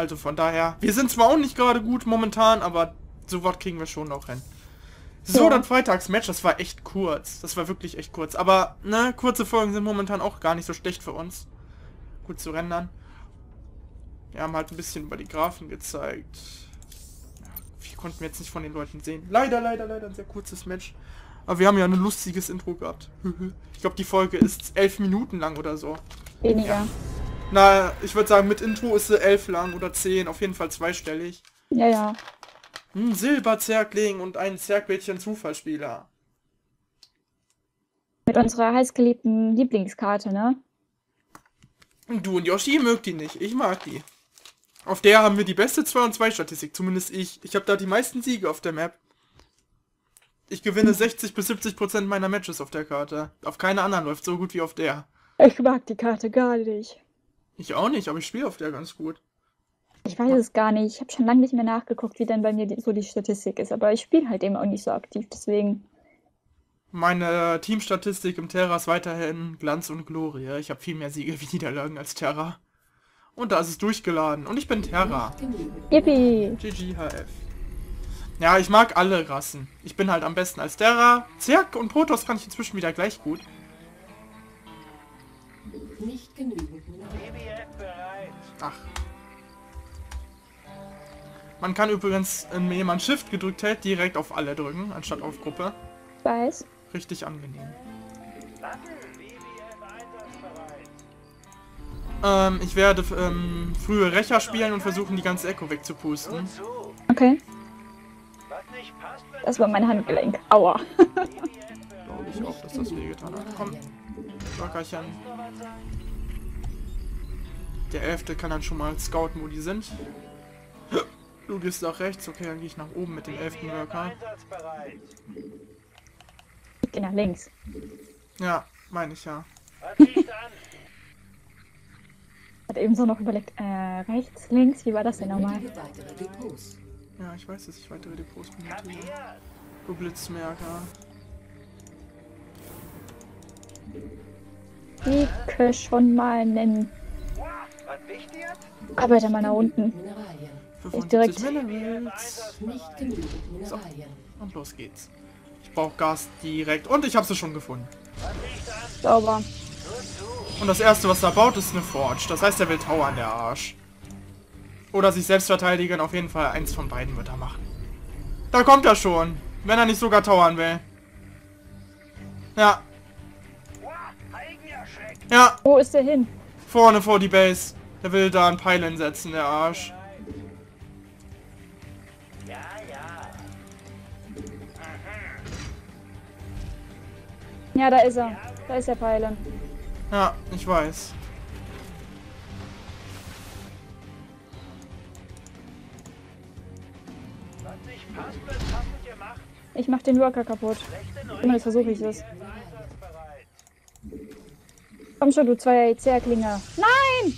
Also von daher, wir sind zwar auch nicht gerade gut momentan, aber sowas kriegen wir schon noch hin. So, Ja. dann Freitagsmatch, das war echt kurz. Das war wirklich echt kurz. Aber, ne, kurze Folgen sind momentan auch gar nicht so schlecht für uns. Gut zu rendern. Wir haben halt ein bisschen über die Graphen gezeigt. Ja, viel konnten wir jetzt nicht von den Leuten sehen. Leider ein sehr kurzes Match. Aber wir haben ja ein lustiges Intro gehabt. Ich glaube, die Folge ist 11 Minuten lang oder so. Weniger. Ja. Na, ich würde sagen, mit Intro ist sie 11 lang oder 10. Auf jeden Fall zweistellig. Ja, ja. Silberzerkling und ein Zergbädchen Zufallsspieler. Mit unserer heißgeliebten Lieblingskarte, ne? Du und Yoshi mögt die nicht. Ich mag die. Auf der haben wir die beste 2-2-Statistik. Zumindest ich. Ich habe da die meisten Siege auf der Map. Ich gewinne 60 bis 70% meiner Matches auf der Karte. Auf keiner anderen läuft so gut wie auf der. Ich mag die Karte gar nicht. Ich auch nicht, aber ich spiele auf der ganz gut. Ich weiß es gar nicht. Ich habe schon lange nicht mehr nachgeguckt, wie denn bei mir so die Statistik ist. Aber ich spiele halt eben auch nicht so aktiv, deswegen. Meine Teamstatistik im Terra ist weiterhin Glanz und Glorie. Ich habe viel mehr Siege wie Niederlagen als Terra. Und da ist es durchgeladen. Und ich bin Terra. Yippie! GGHF. Ja, ich mag alle Rassen. Ich bin halt am besten als Terra. Zerg und Protoss kann ich inzwischen wieder gleich gut. Nicht genügend. Ach. Man kann übrigens, wenn jemand Shift gedrückt hält, direkt auf alle drücken, anstatt auf Gruppe. Ich weiß. Richtig angenehm. Ich werde frühe Rächer spielen und versuchen, die ganze Echo wegzupusten. Okay. Das war mein Handgelenk. Aua. Glaube ich auch, dass das wehgetan hat. Komm, Lockerchen. Der 11. kann dann schon mal Scouten, wo die sind. Du gehst nach rechts, okay, dann gehe ich nach oben mit dem 11. Worker. Ich gehe nach links. Ja, meine ich ja. Hat eben so noch überlegt, rechts, links, wie war das denn nochmal? Weitere Depots. Ja, ich weiß, dass ich weitere Depots benötige. Du Blitzmerker. Ich schon mal einen Arbeiter mal nach unten. Mineralien. 75 Minerals. Nicht genügend Mineralien. Und los geht's. Ich brauche Gas direkt. Und ich habe sie schon gefunden. Sauber. Und das erste, was er baut, ist eine Forge. Das heißt, er will towern, der Arsch. Oder sich selbst verteidigen. Auf jeden Fall eins von beiden wird er machen. Da kommt er schon. Wenn er nicht sogar towern will. Ja. Ja, Wo ist der hin? vorne vor die Base. Der will da einen Pylon setzen, der Arsch. Ja, da ist er. Da ist der Pylon. Ja, ich weiß. Ich mach den Worker kaputt. Zumindest versuche ich es. Komm schon, du zwei Zerklinge. Nein!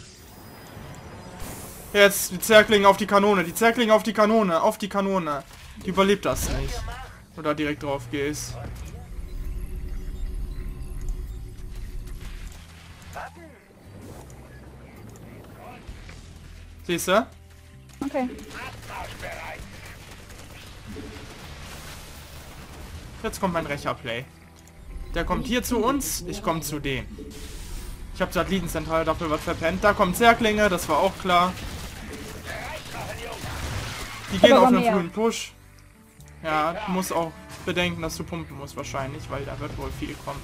Jetzt die Zerklinge auf die Kanone. Die Zerklinge auf die Kanone. Auf die Kanone. Die überlebt das nicht. Oder direkt drauf gehst. Siehst du? Okay. Jetzt kommt mein Rächerplay. Der kommt hier zu uns, ich komme zu dem. Ich habe Satellitenzentrale dafür was verpennt. Da kommen Zerklinge, das war auch klar. Die gehen auf einen frühen Push. Ja, du musst auch bedenken, dass du pumpen musst wahrscheinlich, weil da wird wohl viel kommen.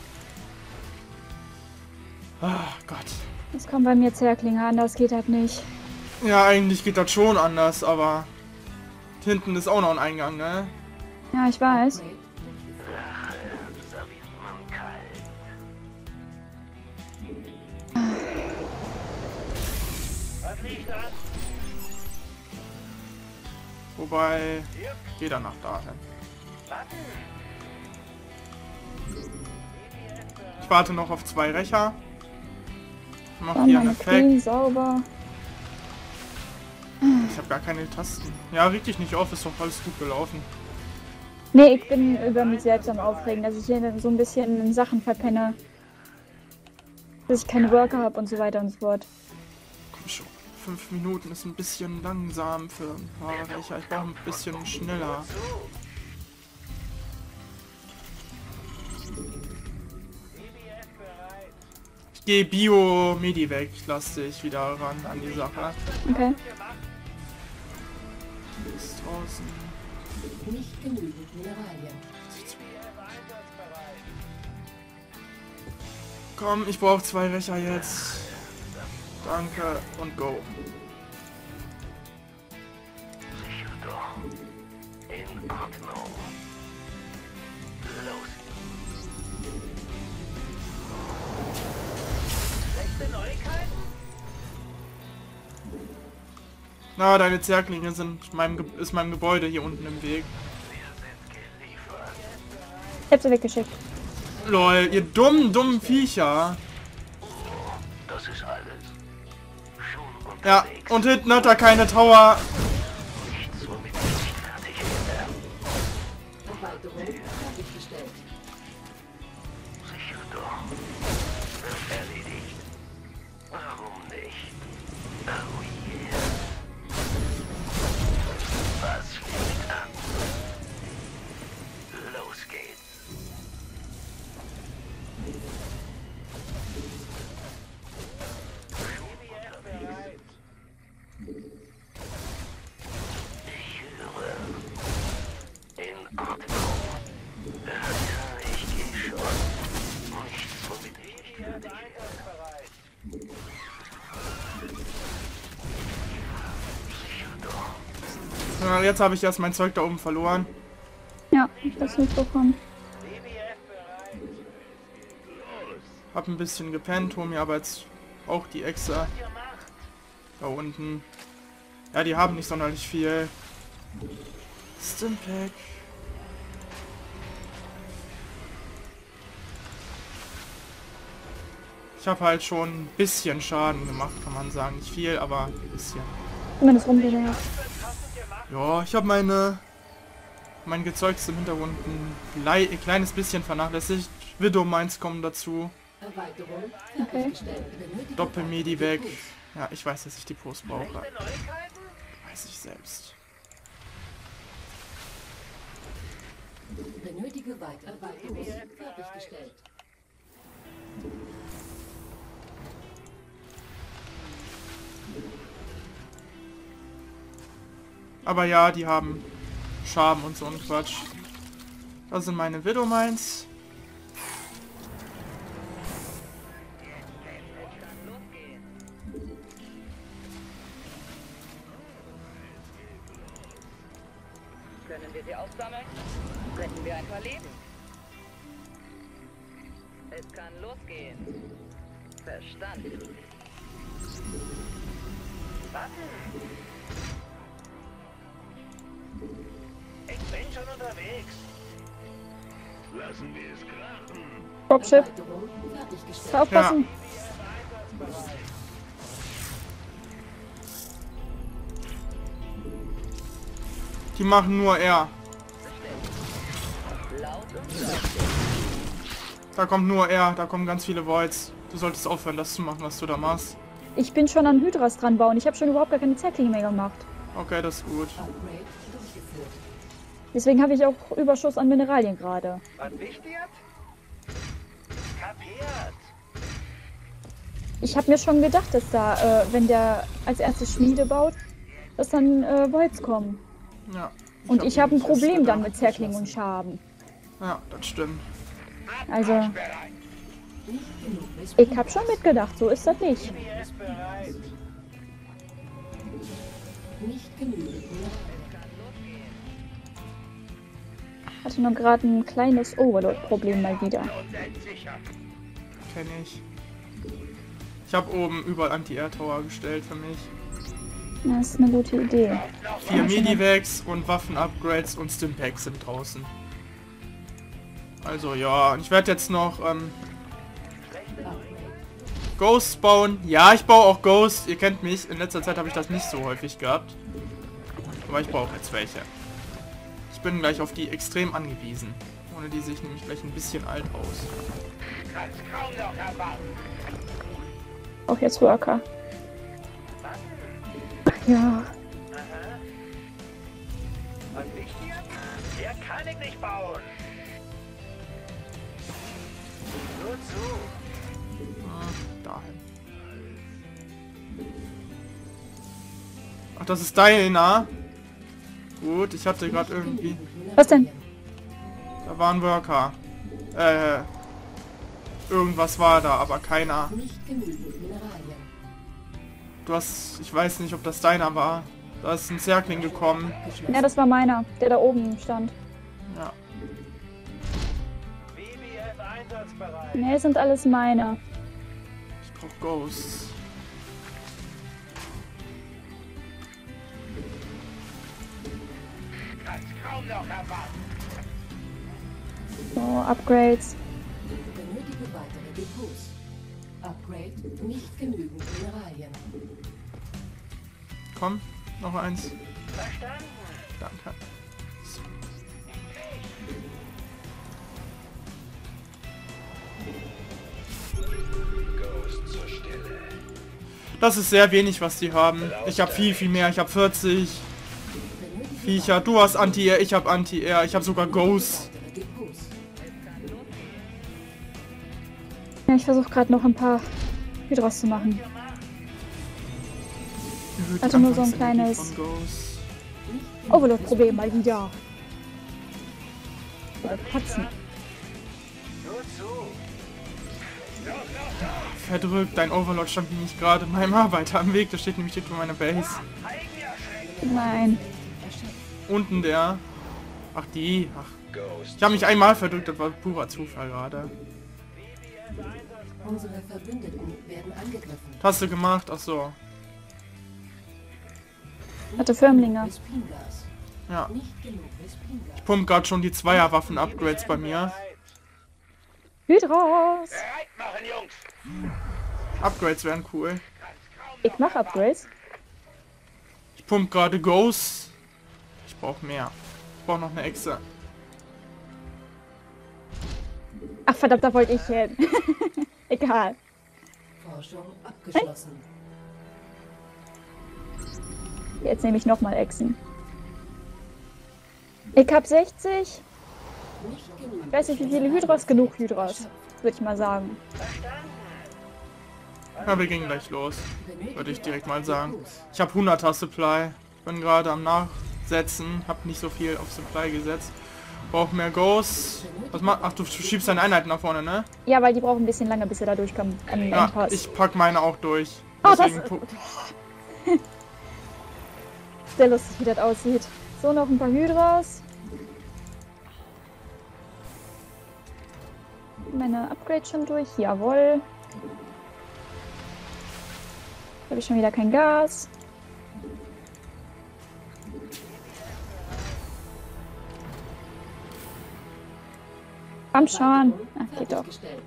Ah, Gott. Jetzt kommen bei mir Zerklinge an, das geht halt nicht. Ja, eigentlich geht das schon anders, aber hinten ist auch noch ein Eingang, ne? Ja, ich weiß. Wobei, geh danach dahin. Ich warte noch auf 2 Rächer. Mach Dann hier einen meine Effekt. Queen sauber. Ich habe gar keine Tasten. Ja, richtig nicht auf, ist doch alles gut gelaufen. Nee, ich bin über mich selbst am Aufregen, dass ich hier so ein bisschen Sachen verpenne. Dass ich keine Worker habe und so weiter und so fort. Komm schon. 5 Minuten ist ein bisschen langsam für ein paar Recher. Ich brauche ein bisschen schneller. Ich gehe Bio-Medi weg, lastig wieder ran an die Sache. Okay. Ist draußen. Nicht genügend Mineralien. Komm, ich brauche 2 Recher jetzt. Danke und go. In Ordnung. Los. Schlechte Neuigkeiten? Na, deine Zerklinge sind ist meinem Gebäude hier unten im Weg. Ich hab sie weggeschickt. Lol, ihr dummen Viecher. Das ist alles. Schon Ja, unterwegs. und hinten hat er keine Tower. Nichts, womit ich nicht fertig werde. Erweiterung fertiggestellt. Sicher doch. Wird erledigt. Warum nicht? Oh yeah. Was fängt an? Los geht's. Ich höre. In Ordnung. Ja, ich gehe schon. Nichts, womit ich nicht fertig werde. Sicher doch. Ja, jetzt habe ich erst mein Zeug da oben verloren. Ja, ich hab's mitbekommen. Hab ein bisschen gepennt, hol mir aber jetzt auch die Echse. Da unten. Ja, die haben nicht sonderlich viel. Stimpack. Ich habe halt schon ein bisschen Schaden gemacht, kann man sagen. Nicht viel, aber ein bisschen. Zumindest rumgelegt. Ja, ich habe mein Gezeugs im Hintergrund ein kleines bisschen vernachlässigt. Widow Mines kommen dazu. Erweiterung Okay. fertiggestellt. Benötigt Doppelmedi weg. Depots. Ja, ich weiß, dass ich die Post brauche. Weiß ich selbst. Benötige weitere Depots. Fertiggestellt. Aber ja, die haben Charme und so ein Quatsch. Das sind meine Widow Mines. Können wir sie aufsammeln? Retten wir ein paar Leben. Es kann losgehen. Verstanden. Ich bin schon unterwegs. Lassen wir es krachen. Dropship. Erweiterung fertiggestellt. Aufpassen. Die machen nur R. Laut und laut. Da kommt nur R, da kommen ganz viele Voids. Du solltest aufhören, das zu machen, was du da machst. Ich bin schon an Hydras dran bauen. Ich habe schon überhaupt gar keine Zerklinge mehr gemacht. Okay, das ist gut. Upgrade durchgeführt. Deswegen habe ich auch Überschuss an Mineralien gerade. Was wichtig? Kapiert. Ich habe mir schon gedacht, dass da, wenn der als erstes Schmiede baut, dass dann Voids kommen. Ja. Und ich habe ein nämlich erst Problem dann gedacht. mit Zerklingen und Schaben. Ja, das stimmt. Also, Nicht genug Ressourcen. ich habe schon mitgedacht, so ist das nicht. Nicht genügend Mineralien. Hatte nur gerade ein kleines Overload-Problem mal wieder. Kenn ich. Ich habe oben überall Anti-Air-Tower gestellt für mich. Das ist eine gute Idee. 4 Medivacs und Waffen-Upgrades und Stimpacks sind draußen. Also ja, und ich werde jetzt noch Ghosts bauen. Ja, ich baue auch Ghosts. Ihr kennt mich. In letzter Zeit habe ich das nicht so häufig gehabt. Aber ich brauche jetzt welche. Ich bin gleich auf die extrem angewiesen. Ohne die sehe ich nämlich gleich ein bisschen alt aus. Auch jetzt Worker. Ja. Und nicht hier? Hier kann ich nicht bauen. Nur zu. Dahin. Ach, das ist deiner. Gut, ich hatte gerade irgendwie... Was denn? Da war ein Worker. Irgendwas war da, aber keiner. Nicht genügend Mineralien. Du hast... Ich weiß nicht, ob das deiner war. Da ist ein Zergling gekommen. Ja, das war meiner, der da oben stand. Ja. Bibi ist einsatzbereit. Ne, sind alles meine. Ich brauch Ghosts. Kann's kaum noch erwarten. So, Upgrades. Benötige weitere Depots. Upgrade. Nicht genügend Mineralien. Komm, noch eins. Verstanden. Danke. Ghost zur Stelle. Das ist sehr wenig, was die haben. Ich habe viel, viel mehr. Ich habe 40 Viecher. Du hast Anti-Air, ich habe Anti-Air. Ich habe sogar Ghosts. Weitere Depots. Ja, ich versuche gerade noch ein paar Hydros zu machen. Erhöht Also nur so ein Anfangsenergie kleines- von Ghosts. Overload-Problem mal wieder. Mal Patzen. Nur zu. Verdrückt, dein Overlord stand nämlich gerade meinem Arbeiter am Weg. Da steht nämlich hinter meiner Base. Eigenerschreckung. Nein. Unten der. Ach die. Ach. Ghost. Ich habe mich einmal verdrückt, das war purer Zufall gerade. Unsere Verbündeten werden angegriffen. Hast du gemacht? Ach so. Hatte Firmlinge. Vespingas. Ja. Nicht genug Vespingas. Ich pump gerade schon die Zweierwaffen-Upgrades bei mir. Hydros. Bereit machen, Jungs. Upgrades wären cool. Ich mache Upgrades. Ich pump gerade Ghosts. Ich brauche mehr. Ich brauche noch eine Echse. Ach verdammt, da wollte ich hin. Egal. Forschung abgeschlossen. Jetzt nehme ich nochmal Echsen. Ich hab 60. Nicht genug. Ich weiß nicht, wie viele Hydros. Genug Hydros. Würde ich mal sagen. Ja, wir gehen gleich los. Würde ich direkt mal sagen. Ich habe 100er Supply. Ich bin gerade am Nachsetzen. Hab nicht so viel auf Supply gesetzt. Brauch mehr Ghosts. Was macht? Ach, du schiebst deine Einheiten nach vorne, ne? Ja, weil die brauchen ein bisschen lange, bis sie da durchkommen. Am Ja, Endpass. ich pack meine auch durch. Oh, Deswegen das- pu- Sehr lustig, wie das aussieht. So, noch ein paar Hydros. Meine Upgrades schon durch. Jawohl. Habe ich schon wieder kein Gas. Komm schon. Ach, geht doch. Fertiggestellt.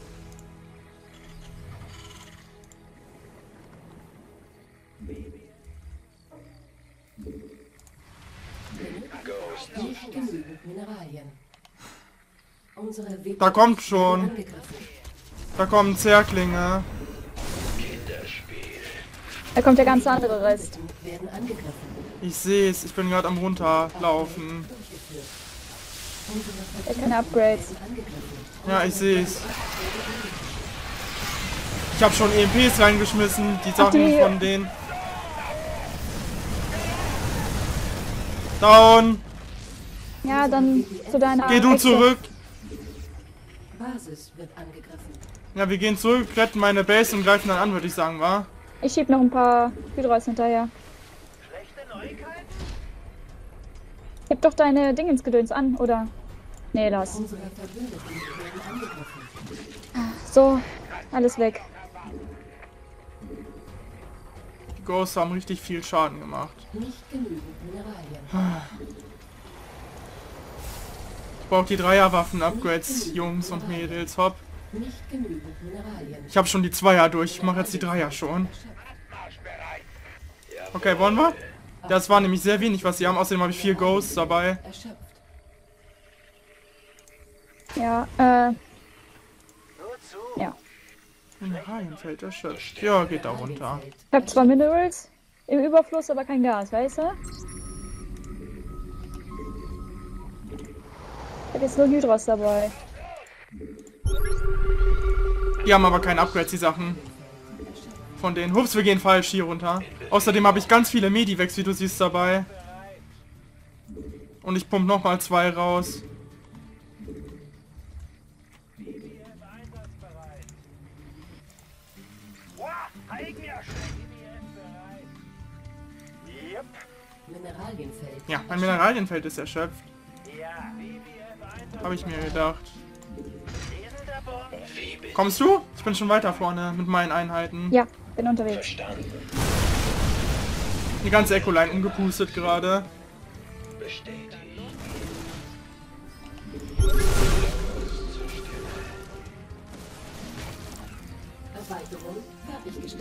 Nicht genügend Mineralien. Unsere Wege Da kommt schon. angegriffen. Da kommen Zerklinge. Da kommt der ganze andere Rest. Werden angegriffen. Ich sehe es. Ich bin gerade am runterlaufen. Durchgeführt. Der hat keine Upgrades. Angegriffen. Ja, ich sehe es. Ich habe schon EMPs reingeschmissen. Die Sachen die- von denen. Down. Ja, dann zu deiner Geh du Echse. zurück. Basis wird angegriffen. Ja, wir gehen zurück, retten meine Base und greifen dann an, würde ich sagen, wa? Ich schieb noch ein paar Hydros hinterher. Schlechte Neuigkeiten? Heb doch deine Dingensgedöns an, oder? Nee, lass. Unsere Verbündeten werden angegriffen. So, alles weg. Die Ghosts haben richtig viel Schaden gemacht. Nicht genügend Mineralien. Ich brauche die Dreierwaffen-Upgrades, Jungs und Mädels, hopp. Nicht genügend Mineralien. Ich habe schon die Zweier durch, ich mache jetzt die Dreier schon. Okay, wollen wir? Das war nämlich sehr wenig, was sie haben. Außerdem habe ich 4 Ghosts dabei. Erschöpft. Ja, Nur zu. ja. Mineralienfeld erschöpft. Ja, geht da runter. Ich hab 2 Minerals. im Überfluss, aber kein Gas, weißt du? Ich hab jetzt nur Hydros dabei. Die haben aber kein Upgrade, die Sachen. Von denen. Hups, wir gehen falsch hier runter. Außerdem habe ich ganz viele Medivacs, wie du siehst, dabei. Und ich pump nochmal 2 raus. Wow, Eigenerschreck. Yep. Mineralienfeld. Ja, mein Mineralienfeld ist erschöpft. Ja. Habe ich mir gedacht. Lesender Bomb. Kommst du? Ich bin schon weiter vorne mit meinen Einheiten. Ja, bin unterwegs. Die ganze Echo-Line umgepustet gerade. Erweiterung fertiggestellt.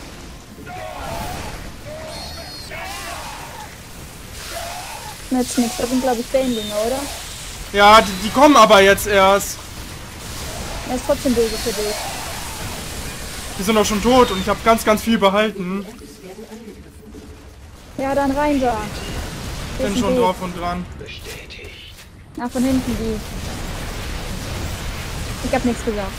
Nützt nichts, das sind glaube ich Bane-Dinger, oder? Ja, die kommen aber jetzt erst. Er ist trotzdem böse für dich. Die sind doch schon tot und ich habe ganz viel behalten. Ja, dann rein da. Hier Bin ist ein schon Weg. drauf und dran. Ah, von hinten die. Ich hab nichts gesagt.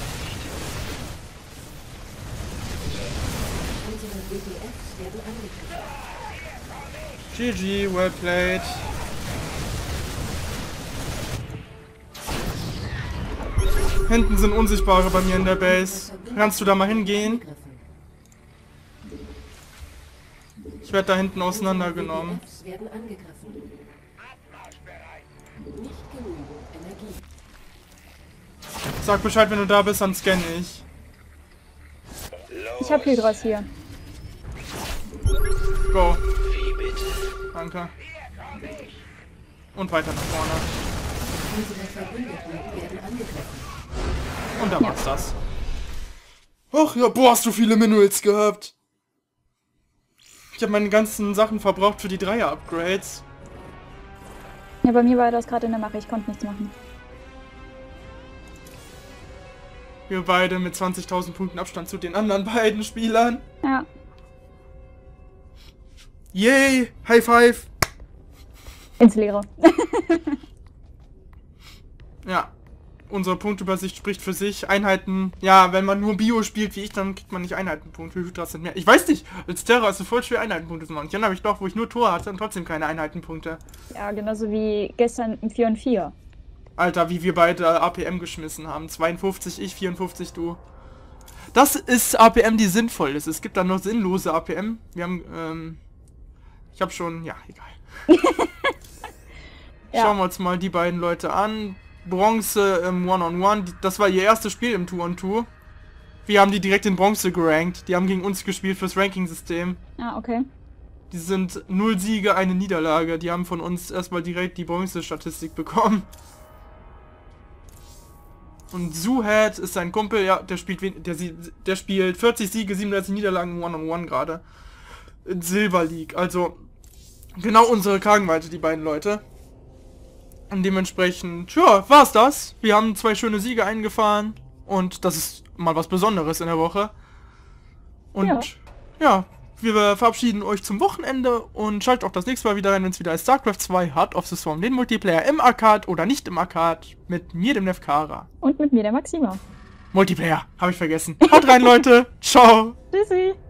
Unsere WPFs werden angegriffen. GG, well played. Hinten sind Unsichtbare bei mir in der Base. Kannst du da mal hingehen? Ich werde da hinten auseinandergenommen. WPFs werden angegriffen. Nicht genügend Energie. Sag Bescheid, wenn du da bist, dann scanne ich. Ich hab Hydros hier. Go. Danke. Und weiter nach vorne. Unsere Verbündeten werden angegriffen. Und da war's das. Ach ja, boah, hast du viele Minerals gehabt. Ich habe meine ganzen Sachen verbraucht für die 3er-Upgrades. Ja, bei mir war das gerade in der Mache, ich konnte nichts machen. Wir beide mit 20.000 Punkten Abstand zu den anderen beiden Spielern. Ja. Yay! High Five! Ins Leere. Ja. Unsere Punktübersicht spricht für sich. Einheiten, ja, wenn man nur Bio spielt wie ich, dann kriegt man nicht Einheitenpunkte. Hydras sind mehr. Ich weiß nicht, als Terra ist es voll schwer, Einheitenpunkte zu machen. Dann habe ich doch, wo ich nur Tor hatte und trotzdem keine Einheitenpunkte. Ja, genauso wie gestern im 4 und 4. Alter, wie wir beide APM geschmissen haben. 52 ich, 54 du. Das ist APM, die sinnvoll ist. Es gibt dann noch sinnlose APM. Wir haben, ich habe schon, ja, egal. Ja. Schauen wir uns mal die beiden Leute an. Bronze im One-on-One. Das war ihr erstes Spiel im Two-on-Two. Wir haben die direkt in Bronze gerankt. Die haben gegen uns gespielt fürs Ranking-System. Ah, okay. Die sind 0 Siege, 1 Niederlage. Die haben von uns erstmal direkt die Bronze-Statistik bekommen. Und Zuhat ist sein Kumpel, ja, der spielt 40 Siege, 37 Niederlagen im One-on-One gerade. In Silver League. Also genau unsere Kragenweite, die beiden Leute. Und dementsprechend, ja, war's das. Wir haben 2 schöne Siege eingefahren. Und das ist mal was Besonderes in der Woche. Und ja, wir verabschieden euch zum Wochenende und schaltet auch das nächste Mal wieder rein, wenn es wieder heißt StarCraft 2 Heart of the Swarm, den Multiplayer im Arcade oder nicht im Arcade, mit mir, dem Nefkara. Und mit mir, der Maxima. Multiplayer, habe ich vergessen. Haut rein, Leute. Ciao. Tschüssi.